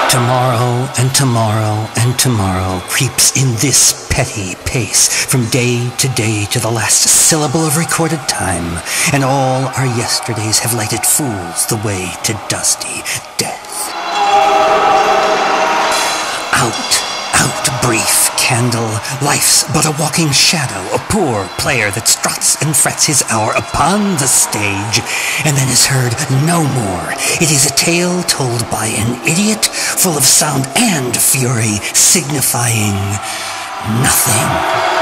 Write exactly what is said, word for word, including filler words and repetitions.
Tomorrow and tomorrow and tomorrow creeps in this petty pace from day to day to the last syllable of recorded time, and all our yesterdays have lighted fools the way to dusty death. Out, out, brief candle, life's but a walking shadow, a poor player that struts and frets his hour upon the stage, and then is heard no more. It is a tale told by an idiot, full of sound and fury, signifying nothing.